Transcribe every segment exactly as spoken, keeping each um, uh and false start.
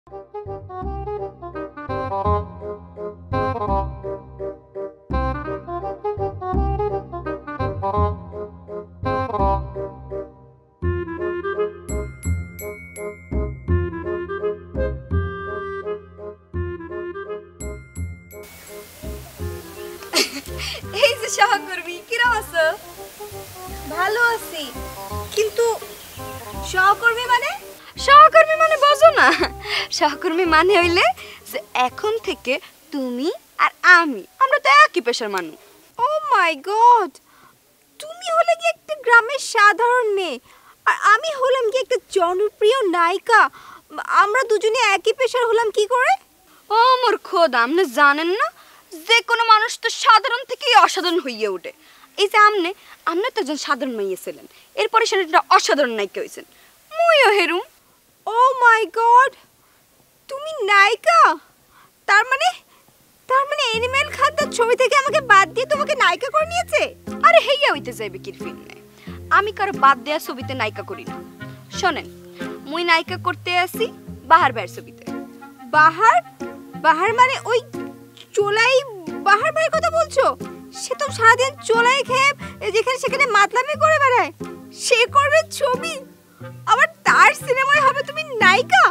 এই যে সহকর্মী কিরম আছো? ভালো আছি, কিন্তু সহকর্মী মানে? সহকর্মী মানে বোঝো না? সহকর্মী মানে হইলে যে এখন থেকে তুমি আর আমি আমরা তো একই পেশার মানুষ। ও মাই গড, তুমি হলে কি একটা গ্রামের সাধারণ মেয়ে আর আমি হলাম কি একটা জনপ্রিয় নায়িকা। আমরা দুজনে একই পেশার হলাম কি করে? ও মোর খোদা, আপনি জানেন না যে কোনো মানুষ তো সাধারণ থেকেই অসাধারণ হইয়া ওঠে। এই যে আমনে আমনে তো একজন সাধারণ মেয়ে ছিলেন, এরপরে সেটা অসাধারণ নায়িকা হয়েছেন। মুইও হেরুম। ও মাই গড, তুমি নায়িকা? তার মানে তার মানে এনিমেল খাদ্য ছবি থেকে আমাকে বাদ দিয়ে তোমাকে নায়িকা করে নিয়েছে? আরে হেইয়া হইতে যাইবে কি ফিল্মে, আমি কারো বাদ দেয়া ছবিতে নায়িকা করি না। শোনেন, মুই নায়িকা করতে আসি বাহার ভাইয়ের ছবিতে। বাহার? বাহার মানে ওই চোলাই বাহার ভাইয়ের কথা বলছো? সে তো সারাদিন চোলাই খেয়ে যেখানে সেখানে মাতলামি করে বেড়ায়, সে করবে ছবি, আবার তার সিনেমায় হবে তুমি নায়িকা?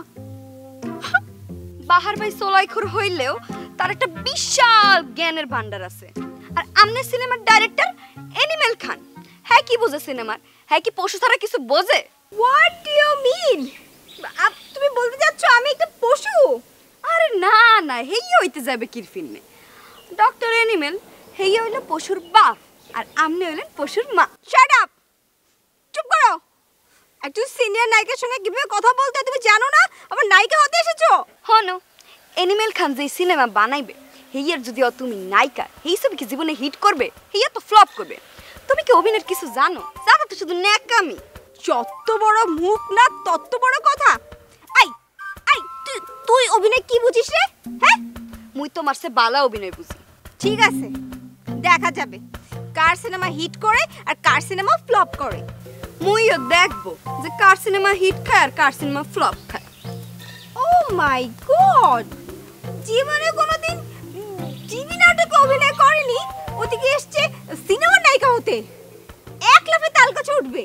বাহার ভাই চোলাইখোর হইলেও তার একটা বিশাল জ্ঞানের ভান্ডার আছে। আর আমনে সিনেমার ডাইরেক্টর এনিমেল খান, হ্যাঁ কি বোঝে সিনেমার? হ্যাঁ কি পশু ছাড়া কিছু বোঝে? What do you mean? তুমি বলতে যাচ্ছ আমি একটা পশু? আরে না না, হেইয়া হইতে যাবে কির ফিল্মে। ডক্টর এনিমেল হেইয়া হইলো পশুর বাপ আর আমনে হইলেন পশুর মা। শাট আপ, চুপ করো। একজন সিনিয়র নায়িকার সঙ্গে কিভাবে কথা বলতে তুমি জানো না, আবার নায়িকা হতে এসেছো? হনো, এনিমেল খান যে সিনেমা বানাইবে হেইয়ার যদি তুমি নায়িকা, এই সব কি জীবনে হিট করবে? হেইয়া তো ফ্লপ করবে। তুমি কি অভিনয়ের কিছু জানো? জানো তো শুধু ন্যাকামি। যত বড় মুখ না তত বড় কথা। আই আই তুই তুই অভিনয় কি বুঝিস রে? হ্যাঁ, মুই তোমার সে বালা অভিনয় বুঝি। ঠিক আছে, দেখা যাবে কার সিনেমা হিট করে আর কার সিনেমা ফ্লপ করে। মুইও দেখবো যে কার সিনেমা হিট খায় আর কার সিনেমা ফ্লপ খায়। ও মাই গড, জীবনে কোনোদিন টিভি নাটকে অভিনয় করেনি, ওদিকে এসছে সিনেমার নায়িকা হতে। এক লাফে তাল কাছে উঠবে।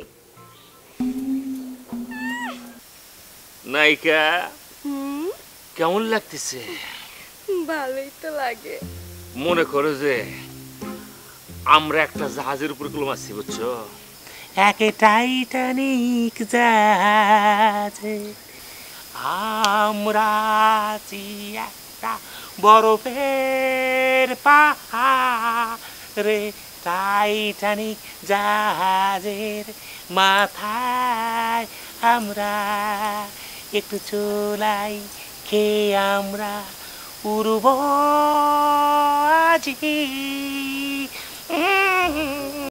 নায়িকা কেমন লাগতেছে? ভালোই তো লাগে। মনে করো যে আমরা একটা জাহাজের উপর কলম আছি, বুঝছো? একে টাইটানিক জাহাজে আমরা আছি একটা বরফের পাহাড়ে, টাইটানিক জাহাজের মাথায় আমরা একটু চোলাই খেয়ে আমরা উড়ব আজি।